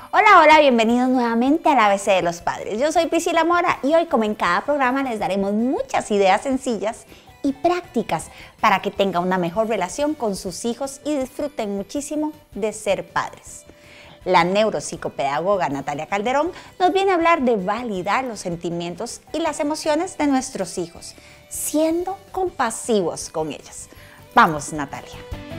Hola, hola, bienvenidos nuevamente al ABC de los Padres. Yo soy Priscila Mora y hoy, como en cada programa, les daremos muchas ideas sencillas y prácticas para que tengan una mejor relación con sus hijos y disfruten muchísimo de ser padres. La neuropsicopedagoga Natalia Calderón nos viene a hablar de validar los sentimientos y las emociones de nuestros hijos, siendo compasivos con ellas. Vamos, Natalia.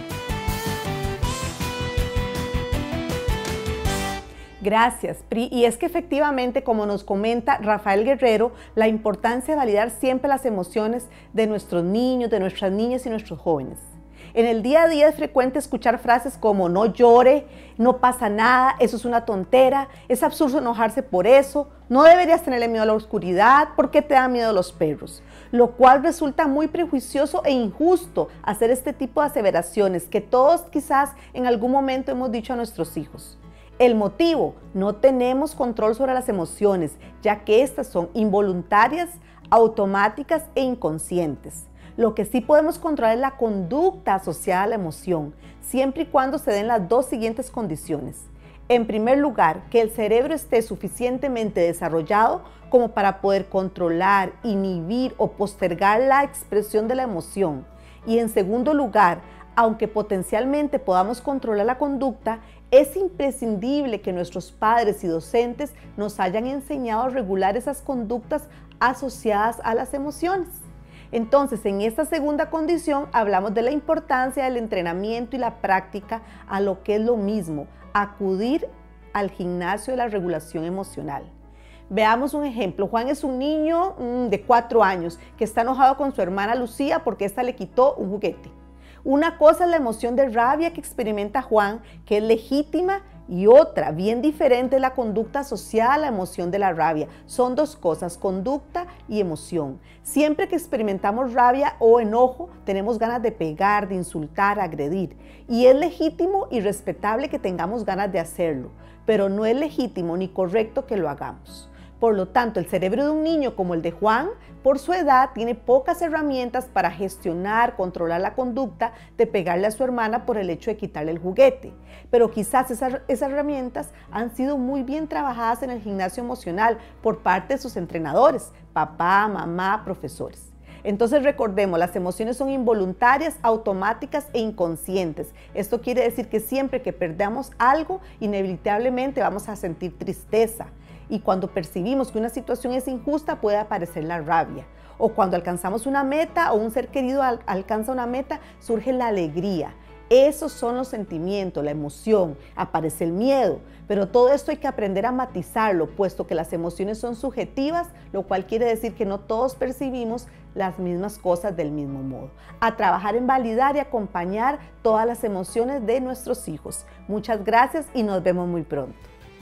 Gracias, Pri. Y es que efectivamente, como nos comenta Rafael Guerrero, la importancia de validar siempre las emociones de nuestros niños, de nuestras niñas y nuestros jóvenes. En el día a día es frecuente escuchar frases como no llore, no pasa nada, eso es una tontera, es absurdo enojarse por eso, no deberías tenerle miedo a la oscuridad, ¿por qué te da miedo los perros? Lo cual resulta muy prejuicioso e injusto hacer este tipo de aseveraciones que todos quizás en algún momento hemos dicho a nuestros hijos. El motivo: no tenemos control sobre las emociones, ya que estas son involuntarias, automáticas e inconscientes. Lo que sí podemos controlar es la conducta asociada a la emoción, siempre y cuando se den las dos siguientes condiciones. En primer lugar, que el cerebro esté suficientemente desarrollado como para poder controlar, inhibir o postergar la expresión de la emoción. Y en segundo lugar, aunque potencialmente podamos controlar la conducta, es imprescindible que nuestros padres y docentes nos hayan enseñado a regular esas conductas asociadas a las emociones. Entonces, en esta segunda condición hablamos de la importancia del entrenamiento y la práctica a lo que es lo mismo, acudir al gimnasio de la regulación emocional. Veamos un ejemplo. Juan es un niño de 4 años que está enojado con su hermana Lucía porque ésta le quitó un juguete. Una cosa es la emoción de rabia que experimenta Juan, que es legítima, y otra, bien diferente, es la conducta asociada a la emoción de la rabia. Son dos cosas, conducta y emoción. Siempre que experimentamos rabia o enojo, tenemos ganas de pegar, de insultar, agredir. Y es legítimo y respetable que tengamos ganas de hacerlo, pero no es legítimo ni correcto que lo hagamos. Por lo tanto, el cerebro de un niño como el de Juan, por su edad, tiene pocas herramientas para gestionar, controlar la conducta de pegarle a su hermana por el hecho de quitarle el juguete. Pero quizás esas herramientas han sido muy bien trabajadas en el gimnasio emocional por parte de sus entrenadores, papá, mamá, profesores. Entonces recordemos, las emociones son involuntarias, automáticas e inconscientes. Esto quiere decir que siempre que perdamos algo, inevitablemente vamos a sentir tristeza. Y cuando percibimos que una situación es injusta, puede aparecer la rabia. O cuando alcanzamos una meta o un ser querido alcanza una meta, surge la alegría. Esos son los sentimientos, la emoción, aparece el miedo. Pero todo esto hay que aprender a matizarlo, puesto que las emociones son subjetivas, lo cual quiere decir que no todos percibimos las mismas cosas del mismo modo. A trabajar en validar y acompañar todas las emociones de nuestros hijos. Muchas gracias y nos vemos muy pronto.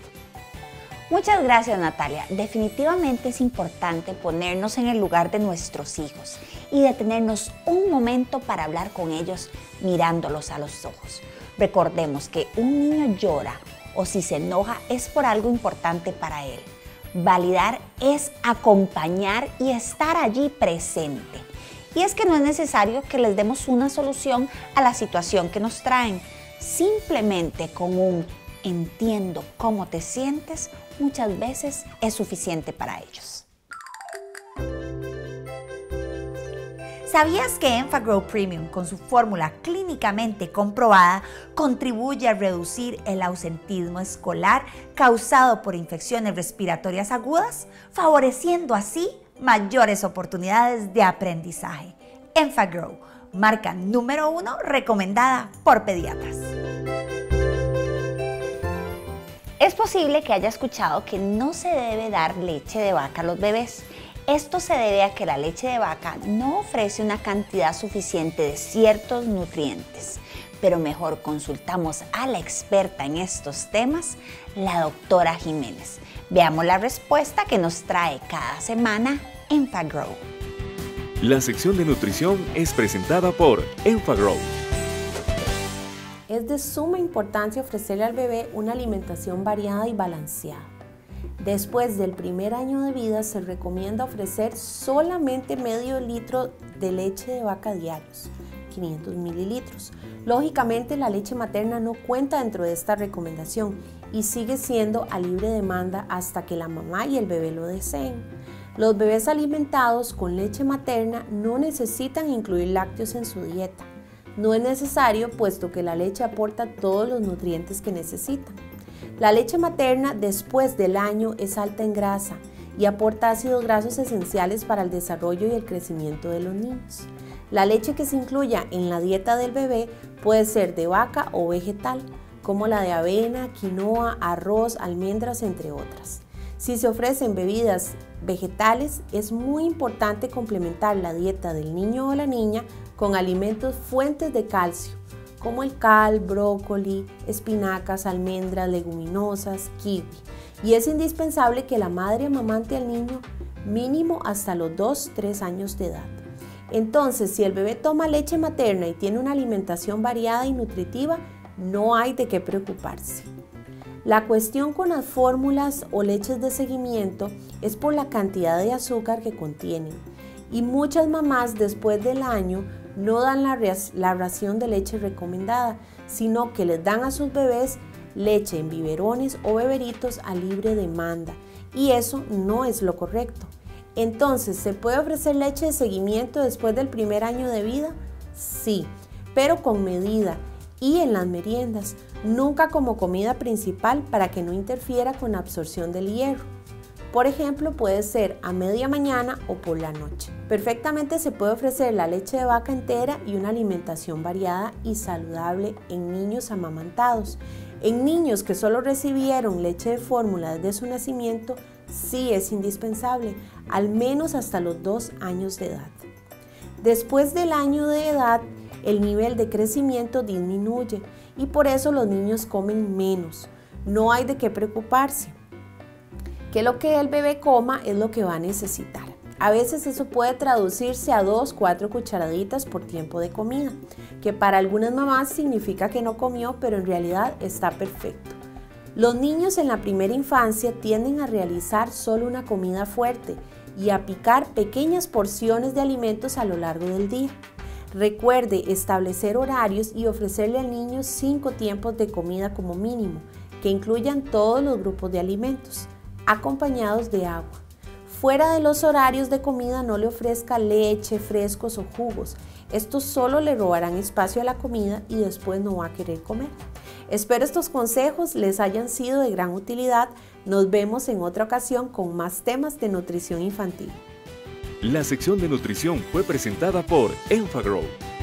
Muchas gracias, Natalia. Definitivamente es importante ponernos en el lugar de nuestros hijos y detenernos un momento para hablar con ellos mirándolos a los ojos. Recordemos que un niño llora o si se enoja es por algo importante para él. Validar es acompañar y estar allí presente. Y es que no es necesario que les demos una solución a la situación que nos traen. Simplemente con un entiendo cómo te sientes, muchas veces es suficiente para ellos. ¿Sabías que Enfagrow Premium, con su fórmula clínicamente comprobada, contribuye a reducir el ausentismo escolar causado por infecciones respiratorias agudas, favoreciendo así mayores oportunidades de aprendizaje? Enfagrow, marca número 1 recomendada por pediatras. Es posible que haya escuchado que no se debe dar leche de vaca a los bebés. Esto se debe a que la leche de vaca no ofrece una cantidad suficiente de ciertos nutrientes. Pero mejor consultamos a la experta en estos temas, la doctora Jiménez. Veamos la respuesta que nos trae cada semana Enfagrow. La sección de nutrición es presentada por Enfagrow. Es de suma importancia ofrecerle al bebé una alimentación variada y balanceada. Después del primer año de vida se recomienda ofrecer solamente medio litro de leche de vaca diarios, 500 mililitros. Lógicamente, la leche materna no cuenta dentro de esta recomendación y sigue siendo a libre demanda hasta que la mamá y el bebé lo deseen. Los bebés alimentados con leche materna no necesitan incluir lácteos en su dieta. No es necesario, puesto que la leche aporta todos los nutrientes que necesitan. La leche materna después del año es alta en grasa y aporta ácidos grasos esenciales para el desarrollo y el crecimiento de los niños. La leche que se incluya en la dieta del bebé puede ser de vaca o vegetal, como la de avena, quinoa, arroz, almendras, entre otras. Si se ofrecen bebidas vegetales, es muy importante complementar la dieta del niño o la niña con alimentos fuentes de calcio, como el cal, brócoli, espinacas, almendras, leguminosas, kiwi. Y es indispensable que la madre amamante al niño mínimo hasta los 2-3 años de edad. Entonces, si el bebé toma leche materna y tiene una alimentación variada y nutritiva, no hay de qué preocuparse. La cuestión con las fórmulas o leches de seguimiento es por la cantidad de azúcar que contienen. Y muchas mamás después del año no dan la ración de leche recomendada, sino que les dan a sus bebés leche en biberones o beberitos a libre demanda, y eso no es lo correcto. Entonces, ¿se puede ofrecer leche de seguimiento después del primer año de vida? Sí, pero con medida y en las meriendas, nunca como comida principal para que no interfiera con la absorción del hierro. Por ejemplo, puede ser a media mañana o por la noche. Perfectamente se puede ofrecer la leche de vaca entera y una alimentación variada y saludable en niños amamantados. En niños que solo recibieron leche de fórmula desde su nacimiento, sí es indispensable, al menos hasta los 2 años de edad. Después del año de edad, el nivel de crecimiento disminuye y por eso los niños comen menos. No hay de qué preocuparse, que lo que el bebé coma es lo que va a necesitar. A veces eso puede traducirse a 2-4 cucharaditas por tiempo de comida, que para algunas mamás significa que no comió, pero en realidad está perfecto. Los niños en la primera infancia tienden a realizar solo una comida fuerte y a picar pequeñas porciones de alimentos a lo largo del día. Recuerde establecer horarios y ofrecerle al niño 5 tiempos de comida como mínimo, que incluyan todos los grupos de alimentos, acompañados de agua. Fuera de los horarios de comida no le ofrezca leche, frescos o jugos. Estos solo le robarán espacio a la comida y después no va a querer comer. Espero estos consejos les hayan sido de gran utilidad. Nos vemos en otra ocasión con más temas de nutrición infantil. La sección de nutrición fue presentada por Enfagrow.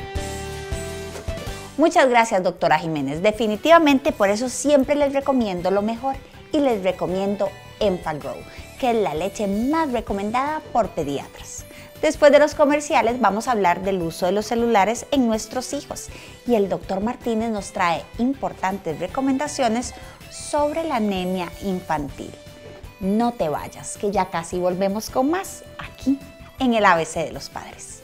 Muchas gracias, doctora Jiménez. Definitivamente por eso siempre les recomiendo lo mejor y les recomiendo Enfagrow, que es la leche más recomendada por pediatras. Después de los comerciales vamos a hablar del uso de los celulares en nuestros hijos y el doctor Martínez nos trae importantes recomendaciones sobre la anemia infantil. No te vayas, que ya casi volvemos con más aquí en el ABC de los Padres.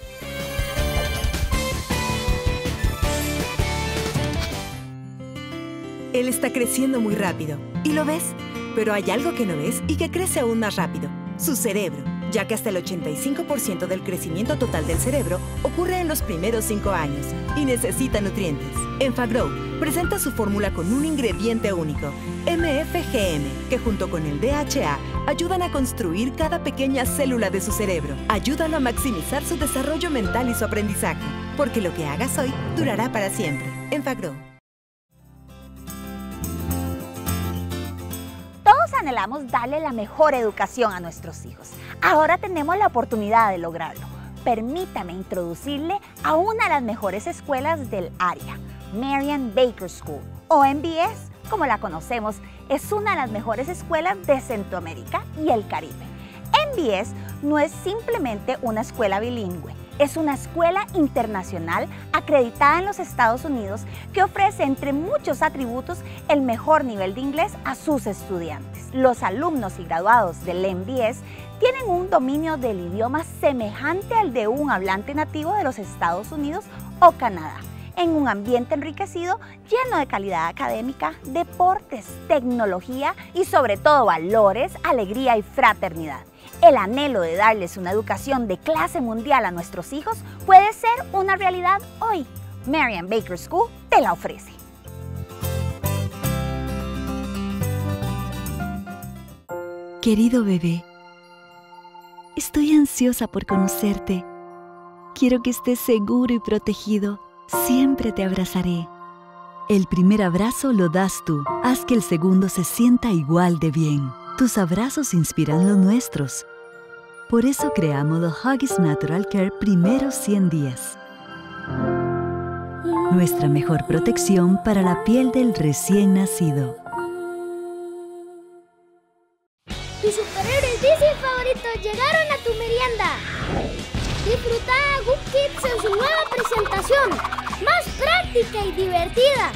Él está creciendo muy rápido y lo ves, pero hay algo que no ves y que crece aún más rápido: su cerebro, ya que hasta el 85% del crecimiento total del cerebro ocurre en los primeros 5 años y necesita nutrientes. Enfagrow presenta su fórmula con un ingrediente único, MFGM, que junto con el DHA ayudan a construir cada pequeña célula de su cerebro. Ayúdalo a maximizar su desarrollo mental y su aprendizaje, porque lo que hagas hoy durará para siempre. Enfagrow. Todos anhelamos darle la mejor educación a nuestros hijos. Ahora tenemos la oportunidad de lograrlo. Permítame introducirle a una de las mejores escuelas del área, Marian Baker School, o MBS, como la conocemos. Es una de las mejores escuelas de Centroamérica y el Caribe. MBS no es simplemente una escuela bilingüe. Es una escuela internacional acreditada en los Estados Unidos que ofrece, entre muchos atributos, el mejor nivel de inglés a sus estudiantes. Los alumnos y graduados del MBS tienen un dominio del idioma semejante al de un hablante nativo de los Estados Unidos o Canadá, en un ambiente enriquecido, lleno de calidad académica, deportes, tecnología y sobre todo valores, alegría y fraternidad. El anhelo de darles una educación de clase mundial a nuestros hijos puede ser una realidad hoy. Marian Baker School te la ofrece. Querido bebé, estoy ansiosa por conocerte. Quiero que estés seguro y protegido. Siempre te abrazaré. El primer abrazo lo das tú. Haz que el segundo se sienta igual de bien. Tus abrazos inspiran los nuestros. Por eso creamos los Huggies Natural Care primeros 100 días. Nuestra mejor protección para la piel del recién nacido. Tus superhéroes Disney favoritos llegaron a tu merienda. Disfruta Good Kids en su nueva presentación, más práctica y divertida.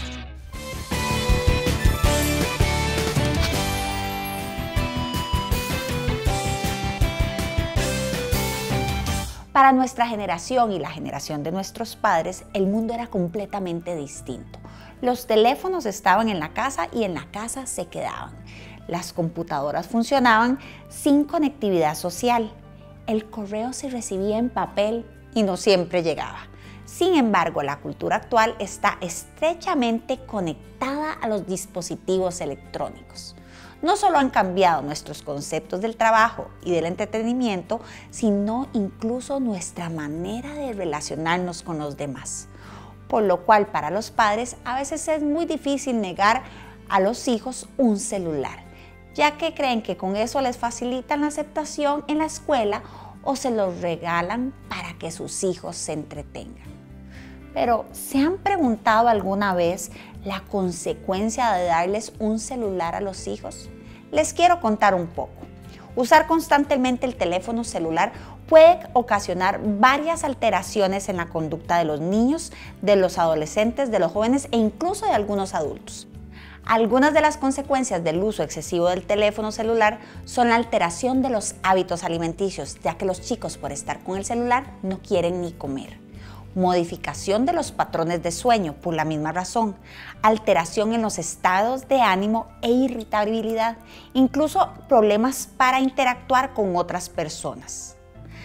Para nuestra generación y la generación de nuestros padres, el mundo era completamente distinto. Los teléfonos estaban en la casa y en la casa se quedaban. Las computadoras funcionaban sin conectividad social. El correo se recibía en papel y no siempre llegaba. Sin embargo, la cultura actual está estrechamente conectada a los dispositivos electrónicos. No solo han cambiado nuestros conceptos del trabajo y del entretenimiento, sino incluso nuestra manera de relacionarnos con los demás. Por lo cual, para los padres, a veces es muy difícil negar a los hijos un celular, ya que creen que con eso les facilitan la aceptación en la escuela o se los regalan para que sus hijos se entretengan. Pero, ¿se han preguntado alguna vez la consecuencia de darles un celular a los hijos? Les quiero contar un poco. Usar constantemente el teléfono celular puede ocasionar varias alteraciones en la conducta de los niños, de los adolescentes, de los jóvenes e incluso de algunos adultos. Algunas de las consecuencias del uso excesivo del teléfono celular son la alteración de los hábitos alimenticios, ya que los chicos por estar con el celular no quieren ni comer. Modificación de los patrones de sueño por la misma razón, alteración en los estados de ánimo e irritabilidad, incluso problemas para interactuar con otras personas.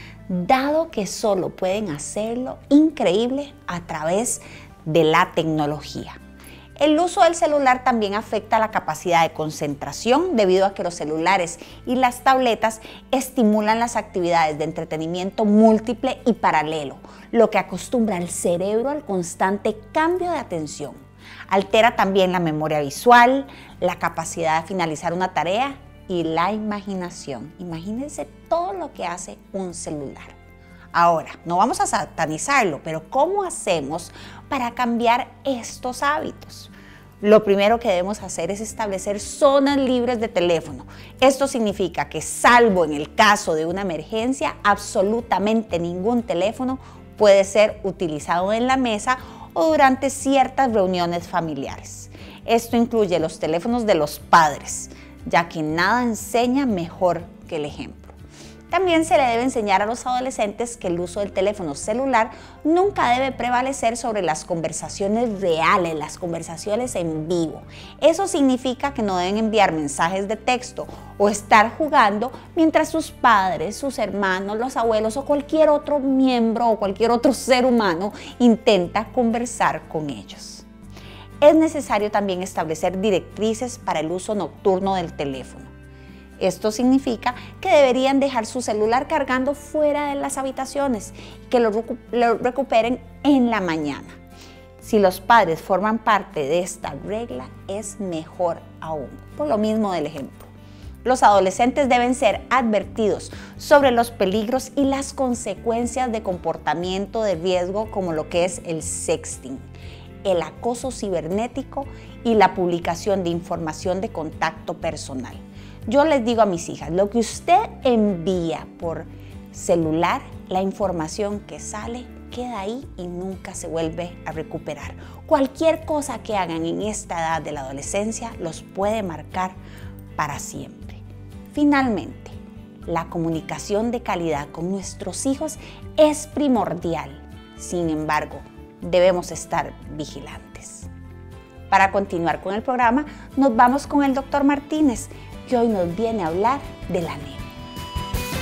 Dado que solo pueden hacerlo increíble a través de la tecnología. El uso del celular también afecta la capacidad de concentración debido a que los celulares y las tabletas estimulan las actividades de entretenimiento múltiple y paralelo, lo que acostumbra al cerebro al constante cambio de atención. Altera también la memoria visual, la capacidad de finalizar una tarea y la imaginación. Imagínense todo lo que hace un celular. Ahora, no vamos a satanizarlo, pero ¿cómo hacemos para cambiar estos hábitos? Lo primero que debemos hacer es establecer zonas libres de teléfono. Esto significa que, salvo en el caso de una emergencia, absolutamente ningún teléfono puede ser utilizado en la mesa o durante ciertas reuniones familiares. Esto incluye los teléfonos de los padres, ya que nada enseña mejor que el ejemplo. También se le debe enseñar a los adolescentes que el uso del teléfono celular nunca debe prevalecer sobre las conversaciones reales, las conversaciones en vivo. Eso significa que no deben enviar mensajes de texto o estar jugando mientras sus padres, sus hermanos, los abuelos o cualquier otro miembro o cualquier otro ser humano intenta conversar con ellos. Es necesario también establecer directrices para el uso nocturno del teléfono. Esto significa que deberían dejar su celular cargando fuera de las habitaciones y que lo recuperen en la mañana. Si los padres forman parte de esta regla, es mejor aún, por lo mismo del ejemplo. Los adolescentes deben ser advertidos sobre los peligros y las consecuencias de comportamiento de riesgo como lo que es el sexting, el acoso cibernético y la publicación de información de contacto personal. Yo les digo a mis hijas, lo que usted envía por celular, la información que sale queda ahí y nunca se vuelve a recuperar. Cualquier cosa que hagan en esta edad de la adolescencia los puede marcar para siempre. Finalmente, la comunicación de calidad con nuestros hijos es primordial. Sin embargo, debemos estar vigilantes. Para continuar con el programa, nos vamos con el Dr. Martínez, que hoy nos viene a hablar de la anemia.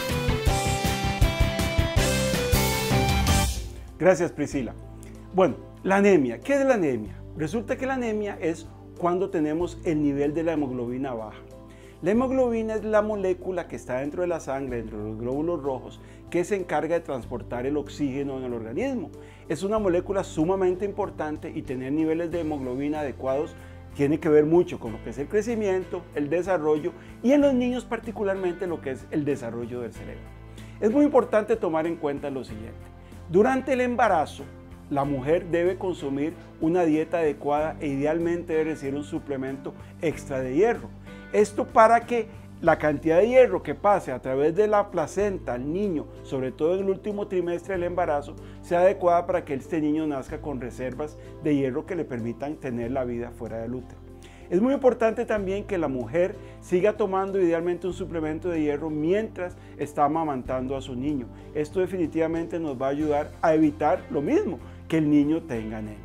Gracias, Priscila. Bueno, La anemia. ¿Qué es la anemia? Resulta que la anemia es cuando tenemos el nivel de la hemoglobina baja. La hemoglobina es la molécula que está dentro de la sangre, dentro de los glóbulos rojos, que se encarga de transportar el oxígeno en el organismo. Es una molécula sumamente importante y tener niveles de hemoglobina adecuados tiene que ver mucho con lo que es el crecimiento, el desarrollo y en los niños particularmente lo que es el desarrollo del cerebro. Es muy importante tomar en cuenta lo siguiente. Durante el embarazo, la mujer debe consumir una dieta adecuada e idealmente debe recibir un suplemento extra de hierro. Esto para que la cantidad de hierro que pase a través de la placenta al niño, sobre todo en el último trimestre del embarazo, sea adecuada para que este niño nazca con reservas de hierro que le permitan tener la vida fuera del útero. Es muy importante también que la mujer siga tomando idealmente un suplemento de hierro mientras está amamantando a su niño. Esto definitivamente nos va a ayudar a evitar lo mismo, que el niño tenga anemia.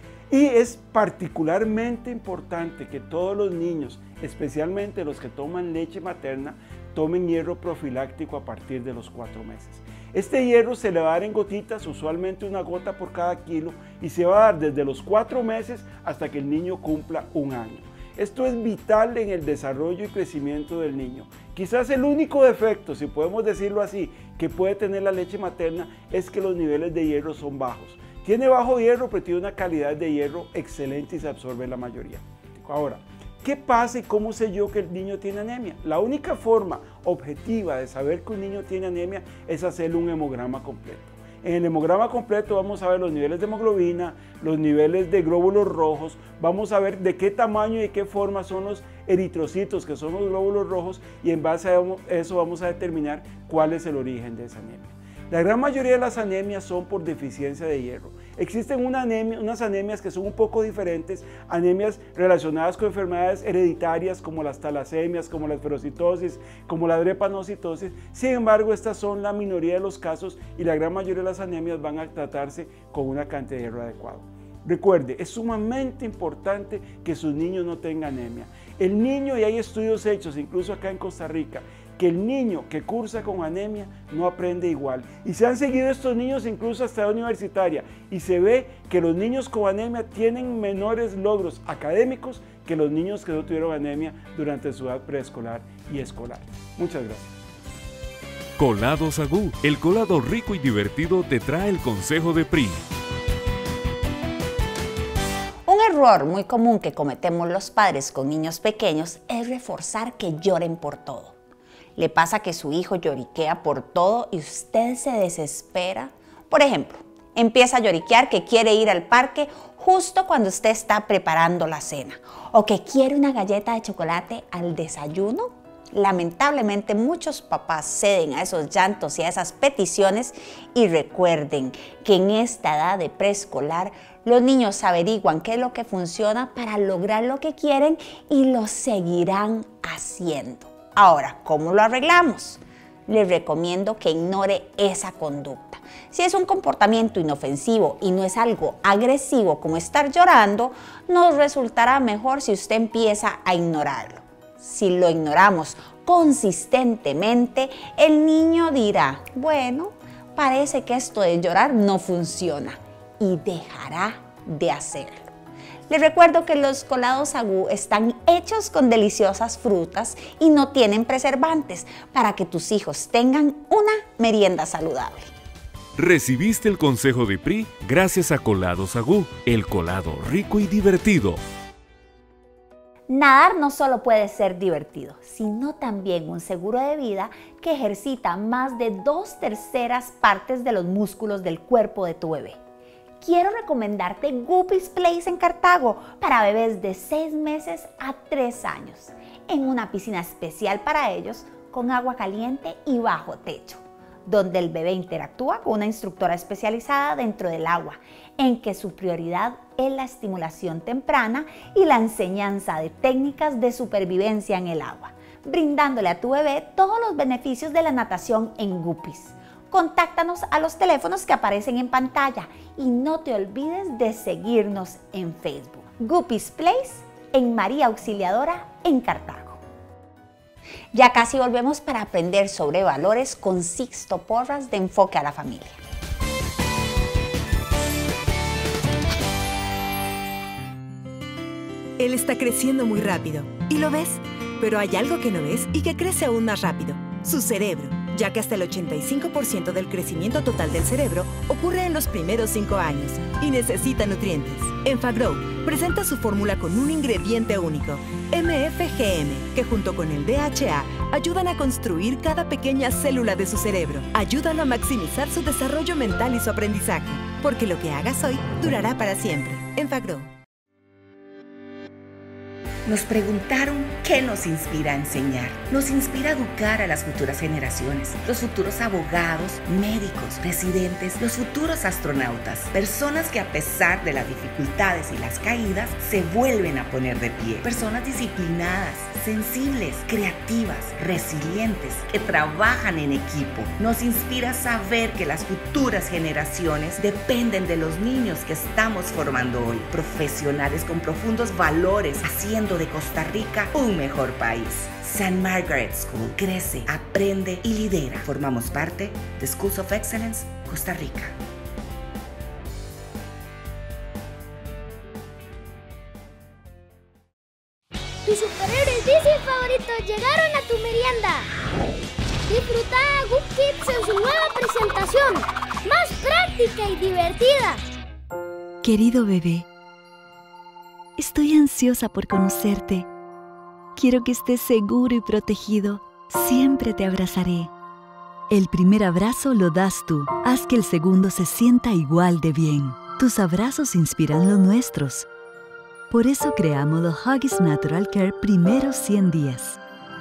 Y es particularmente importante que todos los niños, especialmente los que toman leche materna, tomen hierro profiláctico a partir de los 4 meses. Este hierro se le va a dar en gotitas, usualmente una gota por cada kilo, y se va a dar desde los 4 meses hasta que el niño cumpla 1 año. Esto es vital en el desarrollo y crecimiento del niño. Quizás el único defecto, si podemos decirlo así, que puede tener la leche materna es que los niveles de hierro son bajos. Tiene bajo hierro, pero tiene una calidad de hierro excelente y se absorbe la mayoría. Ahora, ¿qué pasa y cómo sé yo que el niño tiene anemia? La única forma objetiva de saber que un niño tiene anemia es hacerle un hemograma completo. En el hemograma completo vamos a ver los niveles de hemoglobina, los niveles de glóbulos rojos, vamos a ver de qué tamaño y de qué forma son los eritrocitos, que son los glóbulos rojos, y en base a eso vamos a determinar cuál es el origen de esa anemia. La gran mayoría de las anemias son por deficiencia de hierro. Existen unas anemias que son un poco diferentes, anemias relacionadas con enfermedades hereditarias como las talasemias, como la esferocitosis, como la drepanocitosis. Sin embargo, estas son la minoría de los casos y la gran mayoría de las anemias van a tratarse con una cantidad de hierro adecuado. Recuerde, es sumamente importante que sus niños no tengan anemia. El niño, y hay estudios hechos incluso acá en Costa Rica, que el niño que cursa con anemia no aprende igual. Y se han seguido estos niños incluso hasta la universitaria y se ve que los niños con anemia tienen menores logros académicos que los niños que no tuvieron anemia durante su edad preescolar y escolar. Muchas gracias. Colado Sagú, el colado rico y divertido te trae el consejo de PRI. Un error muy común que cometemos los padres con niños pequeños es reforzar que lloren por todo. ¿Le pasa que su hijo lloriquea por todo y usted se desespera? Por ejemplo, empieza a lloriquear que quiere ir al parque justo cuando usted está preparando la cena, o que quiere una galleta de chocolate al desayuno. Lamentablemente muchos papás ceden a esos llantos y a esas peticiones, y recuerden que en esta edad de preescolar los niños averiguan qué es lo que funciona para lograr lo que quieren y lo seguirán haciendo. Ahora, ¿cómo lo arreglamos? Les recomiendo que ignore esa conducta. Si es un comportamiento inofensivo y no es algo agresivo como estar llorando, nos resultará mejor si usted empieza a ignorarlo. Si lo ignoramos consistentemente, el niño dirá, bueno, parece que esto de llorar no funciona, y dejará de hacerlo. Les recuerdo que los colados Sagú están hechos con deliciosas frutas y no tienen preservantes, para que tus hijos tengan una merienda saludable. Recibiste el consejo de PRI gracias a Colado Sagú, el colado rico y divertido. Nadar no solo puede ser divertido, sino también un seguro de vida que ejercita más de 2/3 partes de los músculos del cuerpo de tu bebé. Quiero recomendarte Guppies Place en Cartago para bebés de 6 meses a 3 años, en una piscina especial para ellos con agua caliente y bajo techo, donde el bebé interactúa con una instructora especializada dentro del agua, en que su prioridad es la estimulación temprana y la enseñanza de técnicas de supervivencia en el agua, brindándole a tu bebé todos los beneficios de la natación en Guppies. Contáctanos a los teléfonos que aparecen en pantalla y no te olvides de seguirnos en Facebook. Guppies Place en María Auxiliadora en Cartago. Ya casi volvemos para aprender sobre valores con Sixto Porras de Enfoque a la Familia. Él está creciendo muy rápido. Y lo ves, pero hay algo que no ves y que crece aún más rápido. Su cerebro, ya que hasta el 85% del crecimiento total del cerebro ocurre en los primeros 5 años y necesita nutrientes. Enfagrow presenta su fórmula con un ingrediente único, MFGM, que junto con el DHA ayudan a construir cada pequeña célula de su cerebro. Ayúdalo a maximizar su desarrollo mental y su aprendizaje, porque lo que hagas hoy durará para siempre. Enfagrow. Nos preguntaron qué nos inspira a enseñar. Nos inspira a educar a las futuras generaciones, los futuros abogados, médicos, presidentes, los futuros astronautas, personas que a pesar de las dificultades y las caídas se vuelven a poner de pie, personas disciplinadas, sensibles, creativas, resilientes, que trabajan en equipo. Nos inspira a saber que las futuras generaciones dependen de los niños que estamos formando hoy, profesionales con profundos valores, haciendo de Costa Rica un mejor país. St. Margaret School crece, aprende y lidera. Formamos parte de Schools of Excellence, Costa Rica. Tus superhéroes Disney favoritos llegaron a tu merienda. Disfruta a Good Kids en su nueva presentación, más práctica y divertida. Querido bebé, estoy ansiosa por conocerte. Quiero que estés seguro y protegido. Siempre te abrazaré. El primer abrazo lo das tú. Haz que el segundo se sienta igual de bien. Tus abrazos inspiran los nuestros. Por eso creamos los Huggies Natural Care primeros 100 días.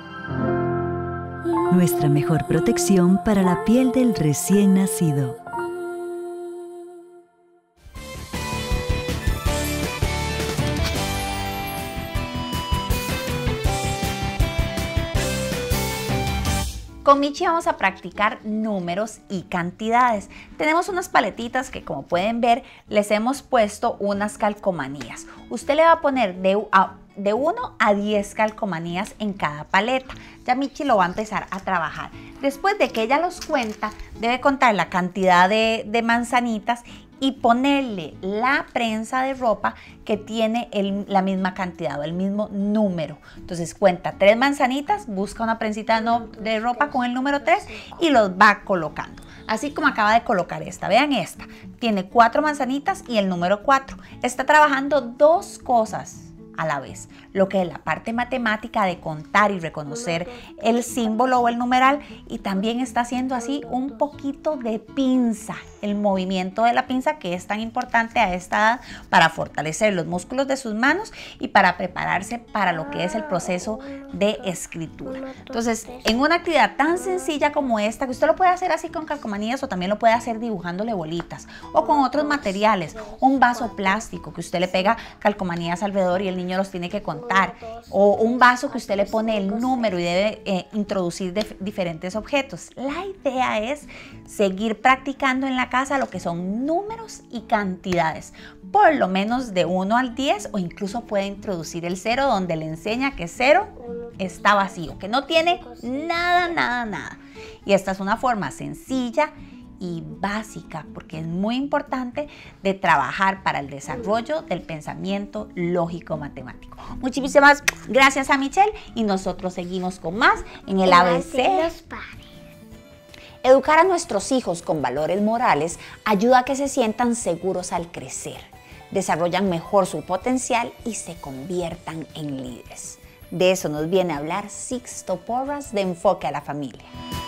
Nuestra mejor protección para la piel del recién nacido. Con Michi vamos a practicar números y cantidades. Tenemos unas paletitas que, como pueden ver, les hemos puesto unas calcomanías. Usted le va a poner de 1 a 10 calcomanías en cada paleta. Ya Michi lo va a empezar a trabajar. Después de que ella los cuenta, debe contar la cantidad de manzanitas y ponerle la prensa de ropa que tiene la misma cantidad o el mismo número. Entonces cuenta 3 manzanitas, busca una prensita de ropa con el número 3 y los va colocando. Así como acaba de colocar esta. Vean esta. Tiene 4 manzanitas y el número 4. Está trabajando 2 cosas a la vez, lo que es la parte matemática de contar y reconocer el símbolo o el numeral, y también está haciendo así un poquito de pinza, el movimiento de la pinza que es tan importante a esta edad para fortalecer los músculos de sus manos y para prepararse para lo que es el proceso de escritura. Entonces, en una actividad tan sencilla como esta, que usted lo puede hacer así con calcomanías o también lo puede hacer dibujándole bolitas o con otros materiales, un vaso plástico que usted le pega calcomanías alrededor y el niño los tiene que contar, o un vaso que usted le pone el número y debe introducir diferentes objetos. La idea es seguir practicando en la casa lo que son números y cantidades, por lo menos de 1 al 10, o incluso puede introducir el 0, donde le enseña que 0 está vacío, que no tiene nada. Y esta es una forma sencilla y básica, porque es muy importante, de trabajar para el desarrollo del pensamiento lógico-matemático. Muchísimas gracias a Michelle, y nosotros seguimos con más en el ABC. Educar a nuestros hijos con valores morales ayuda a que se sientan seguros al crecer, desarrollan mejor su potencial y se conviertan en líderes. De eso nos viene a hablar Sixto Porras de Enfoque a la Familia.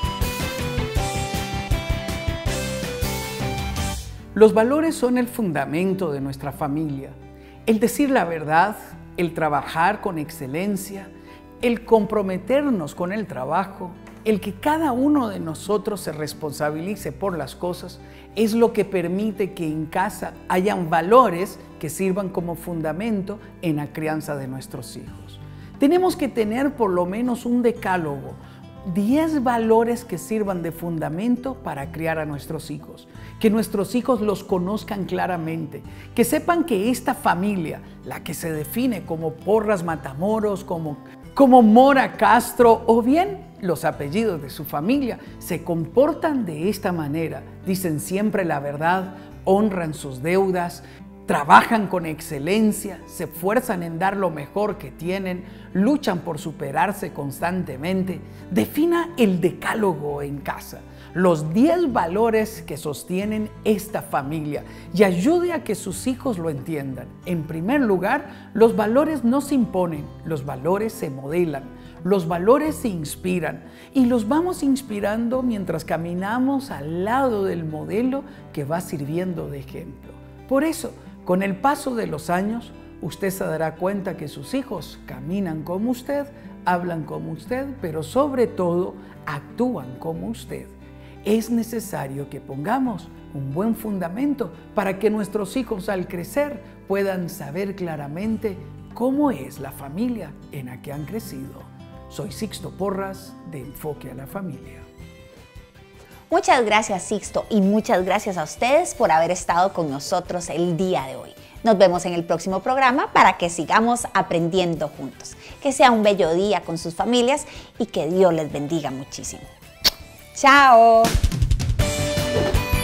Los valores son el fundamento de nuestra familia. El decir la verdad, el trabajar con excelencia, el comprometernos con el trabajo, el que cada uno de nosotros se responsabilice por las cosas, es lo que permite que en casa hayan valores que sirvan como fundamento en la crianza de nuestros hijos. Tenemos que tener por lo menos un decálogo, 10 valores que sirvan de fundamento para criar a nuestros hijos. Que nuestros hijos los conozcan claramente, que sepan que esta familia, la que se define como Porras Matamoros, como Mora Castro, o bien los apellidos de su familia, se comportan de esta manera, dicen siempre la verdad, honran sus deudas, trabajan con excelencia, se esfuerzan en dar lo mejor que tienen, luchan por superarse constantemente. Defina el decálogo en casa, los 10 valores que sostienen esta familia y ayude a que sus hijos lo entiendan. En primer lugar, los valores no se imponen, los valores se modelan, los valores se inspiran y los vamos inspirando mientras caminamos al lado del modelo que va sirviendo de ejemplo. Por eso, con el paso de los años, usted se dará cuenta que sus hijos caminan como usted, hablan como usted, pero sobre todo actúan como usted. Es necesario que pongamos un buen fundamento para que nuestros hijos al crecer puedan saber claramente cómo es la familia en la que han crecido. Soy Sixto Porras de Enfoque a la Familia. Muchas gracias, Sixto, y muchas gracias a ustedes por haber estado con nosotros el día de hoy. Nos vemos en el próximo programa para que sigamos aprendiendo juntos. Que sea un bello día con sus familias y que Dios les bendiga muchísimo. ¡Chao!